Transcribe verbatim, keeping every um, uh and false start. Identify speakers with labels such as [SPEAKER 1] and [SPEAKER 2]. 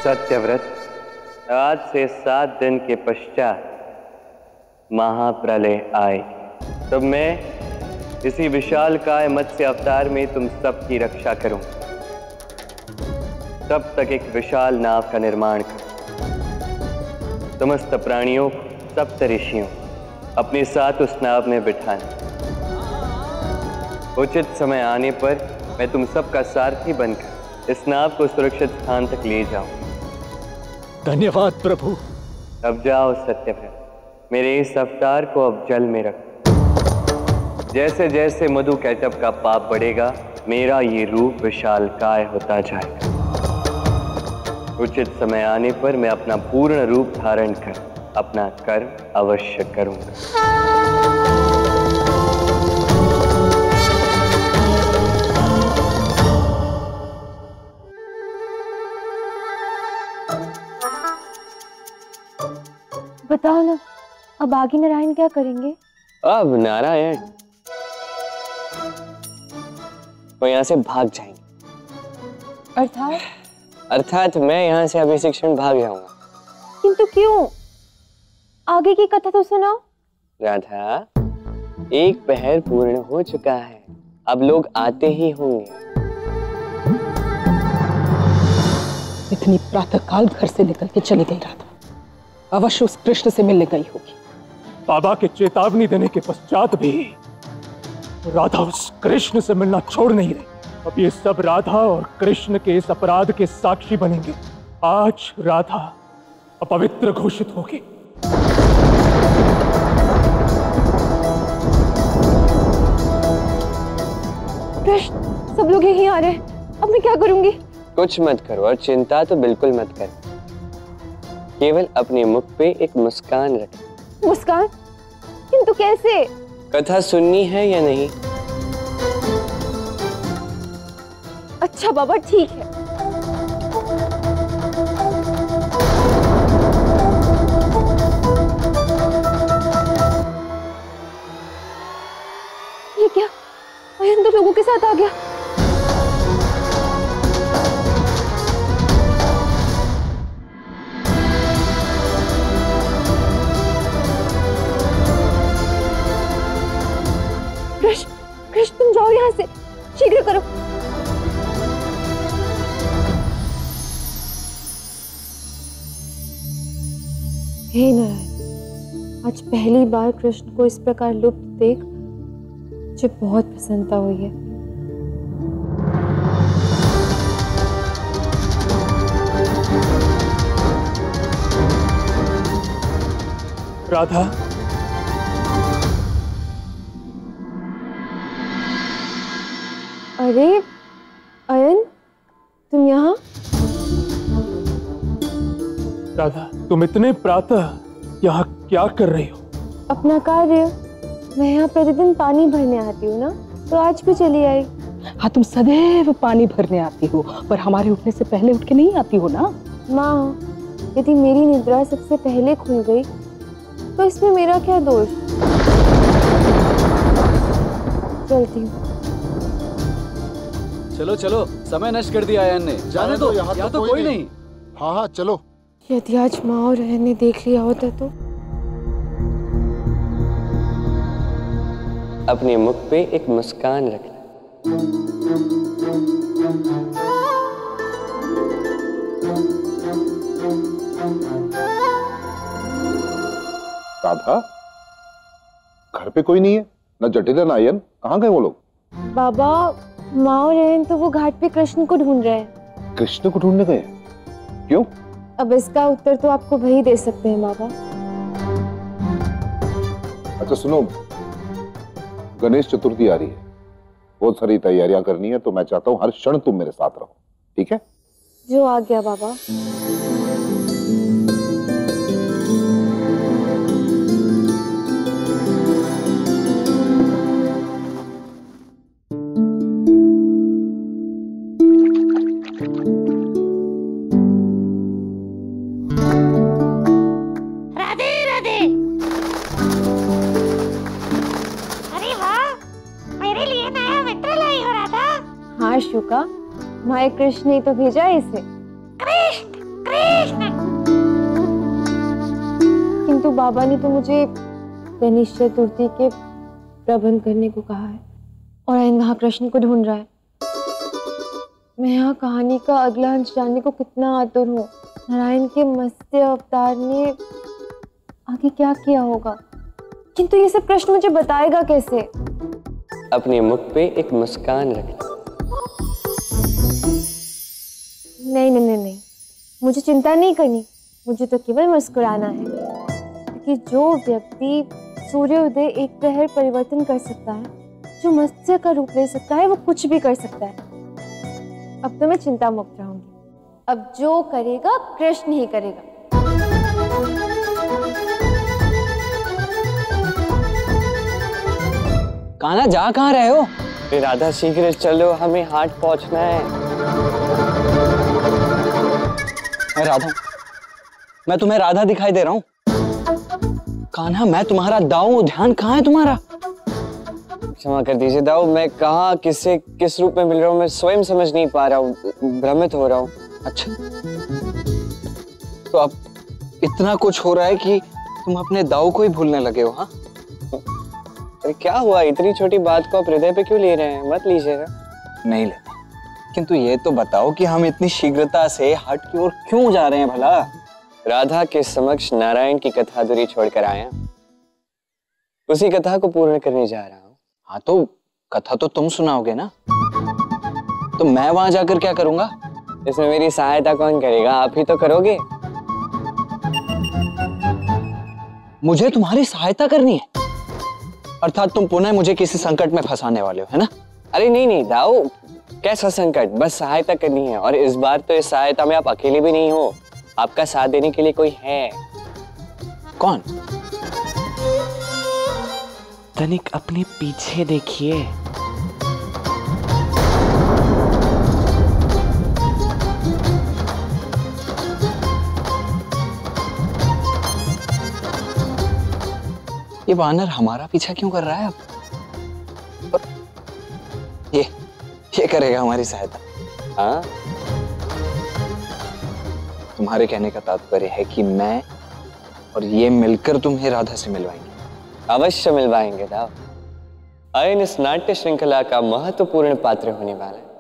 [SPEAKER 1] सत्यव्रत, आज से सात दिन के पश्चात महाप्रलय आए, तब मैं इसी विशालकाय मत्स्य अवतार में तुम सबकी रक्षा करूं। तब तक एक विशाल नाव का निर्माण करूं। समस्त प्राणियों को, सप्त ऋषियों अपने साथ उस नाव में बिठाना। उचित समय आने पर मैं तुम सबका सारथी बनकर इस नाव को सुरक्षित स्थान तक ले जाऊं।
[SPEAKER 2] धन्यवाद प्रभु।
[SPEAKER 1] अब जाओ सत्यव्रत, मेरे इस अवतार को अब जल में रख। जैसे जैसे मधु कैटअप का पाप बढ़ेगा, मेरा ये रूप विशालकाय होता जाएगा। उचित समय आने पर मैं अपना पूर्ण रूप धारण कर अपना कर्म अवश्य करूंगा।
[SPEAKER 3] बताओ ना, अब आगे नारायण क्या करेंगे?
[SPEAKER 1] अब नारायण तो यहाँ से भाग जाएंगे।
[SPEAKER 3] अर्थात?
[SPEAKER 1] अर्थात मैं यहाँ से अभी शिक्षण भाग जाऊंगा।
[SPEAKER 3] किंतु क्यों? आगे की कथा तो सुनाओ।
[SPEAKER 1] राधा, एक पहर पूर्ण हो चुका है, अब लोग आते ही होंगे।
[SPEAKER 4] इतनी प्रातःकाल घर से निकल के चली गई राधा, अवश्य उस कृष्ण से मिलने गई होगी।
[SPEAKER 2] बाबा के चेतावनी देने के पश्चात भी राधा उस कृष्ण से मिलना छोड़ नहीं रही। अब ये सब राधा और कृष्ण के इस अपराध के साक्षी बनेंगे। आज राधा अपवित्र घोषित होगी।
[SPEAKER 3] कृष्ण, सब लोग यहीं आ रहे हैं, अब मैं क्या करूंगी?
[SPEAKER 1] कुछ मत करो और चिंता तो बिल्कुल मत कर। केवल अपने मुख पे एक मुस्कान रख।
[SPEAKER 3] मुस्कान? किंतु कैसे?
[SPEAKER 1] कथा सुननी है या नहीं?
[SPEAKER 3] अच्छा बाबा, ठीक है। ये क्या? अयन तो लोगों के साथ आ गया। कृष्ण, कृष्ण तुम जाओ यहाँ से, शीघ्र करो। हे नारायण, आज पहली बार कृष्ण को इस प्रकार लुप्त देख मुझे बहुत प्रसन्नता हुई है।
[SPEAKER 2] राधा,
[SPEAKER 3] अरे अयन, तुम यहाँ?
[SPEAKER 2] राधा, तुम इतने प्रातः यहाँ क्या कर रही हो?
[SPEAKER 3] अपना कार्य। मैं यहाँ प्रतिदिन पानी भरने आती हूँ ना, तो आज भी चली आई।
[SPEAKER 4] हाँ, तुम सदैव पानी भरने आती हो, पर हमारे उठने से पहले उठ के नहीं आती हो ना?
[SPEAKER 3] माँ, यदि मेरी निद्रा सबसे पहले खुल गई तो इसमें मेरा क्या दोष? चलती हूँ।
[SPEAKER 5] चलो चलो, समय नष्ट कर दिया अयन ने। जाने दो, यहाँ तो, तो कोई नहीं, नहीं।
[SPEAKER 6] हाँ हाँ चलो।
[SPEAKER 3] यदि आज माँ और अयन ने देख लिया होता तो?
[SPEAKER 1] अपने मुख पे एक मुस्कान रखना।
[SPEAKER 6] राधा, घर पे कोई नहीं है, न जटिल न अयन, कहाँ गए वो लोग?
[SPEAKER 3] बाबा, माँ और अयन तो वो घाट पे कृष्ण को ढूंढ रहे हैं।
[SPEAKER 6] कृष्ण को ढूंढने गए? क्यों?
[SPEAKER 3] अब इसका उत्तर तो आपको वही दे सकते हैं बाबा।
[SPEAKER 6] अच्छा सुनो, गणेश चतुर्थी आ रही है, बहुत सारी तैयारियां करनी है, तो मैं चाहता हूँ हर क्षण तुम मेरे साथ रहो, ठीक है?
[SPEAKER 3] जो आ गया बाबा। शुका, माय कृष्ण ने तो भेजा इसे।
[SPEAKER 7] कृष्ण, कृष्ण।
[SPEAKER 3] किंतु बाबा ने तो मुझे गणेश चतुर्थी के प्रबंध करने को कहा है और आयन वहां कृष्ण को ढूंढ रहा है। मैं यहाँ कहानी का अगला अंश जानने को कितना आतुर हूँ। नारायण के मत्स्य अवतार ने आगे क्या किया होगा, किंतु ये सब कृष्ण मुझे बताएगा कैसे?
[SPEAKER 1] अपने मुख पे एक मुस्कान रख।
[SPEAKER 3] नहीं नहीं नहीं नहीं, मुझे चिंता नहीं करनी, मुझे तो केवल मुस्कुराना है, क्योंकि जो व्यक्ति सूर्योदय एक प्रहर परिवर्तन कर सकता है, जो मत्स्य का रूप ले सकता है, वो कुछ भी कर सकता है। अब तो मैं चिंता मुक्त रहूंगी। अब जो करेगा कृष्ण ही करेगा।
[SPEAKER 7] कान्हा जा कहाँ रहे हो?
[SPEAKER 1] राधा शीघ्र चलो, हमें हाट पहुंचना है।
[SPEAKER 7] मैं राधा, मैं तुम्हें राधा दिखाई दे रहा हूँ। कान्हा मैं तुम्हारा दाऊ, ध्यान कहाँ है तुम्हारा?
[SPEAKER 1] क्षमा कर दीजिए दाऊ, मैं कहाँ किससे किस रूप में मिल रहा हूँ मैं स्वयं समझ नहीं पा रहा हूँ, भ्रमित हो रहा हूँ।
[SPEAKER 7] अच्छा, तो अब इतना कुछ हो रहा है कि तुम अपने दाऊ को ही भूलने लगे हो? हाँ,
[SPEAKER 1] अरे क्या हुआ, इतनी छोटी बात को आप हृदय पे क्यों ले रहे हैं? मत लीजिएगा।
[SPEAKER 7] नहीं लेता, किंतु ये तो बताओ कि हम इतनी शीघ्रता से हट की ओर क्यों जा रहे हैं भला?
[SPEAKER 1] राधा के समक्ष नारायण की कथा अधूरी छोड़कर आया, उसी कथा को पूर्ण करने जा रहा हूँ।
[SPEAKER 7] हाँ, तो कथा तो तुम सुनाओगे ना, तो मैं वहां जाकर क्या करूंगा?
[SPEAKER 1] इसमें मेरी सहायता कौन करेगा? आप ही तो करोगे।
[SPEAKER 7] मुझे तुम्हारी सहायता करनी है? अर्थात तुम पुनः मुझे किसी संकट में फंसाने वाले हो, है ना?
[SPEAKER 1] अरे नहीं नहीं दाऊ, कैसा संकट, बस सहायता करनी है। और इस बार तो इस सहायता में आप अकेले भी नहीं हो, आपका साथ देने के लिए कोई है।
[SPEAKER 7] कौन?
[SPEAKER 1] तनिक अपने पीछे देखिए।
[SPEAKER 7] ये वानर हमारा पीछा क्यों कर रहा है अब? ये ये करेगा हमारी सहायता?
[SPEAKER 1] हाँ,
[SPEAKER 7] तुम्हारे कहने का तात्पर्य है कि मैं और ये मिलकर तुम्हें राधा से मिलवाएंगे?
[SPEAKER 1] अवश्य मिलवाएंगे दाऊ। आयन इस नाट्य श्रृंखला का महत्वपूर्ण पात्र होने वाला है।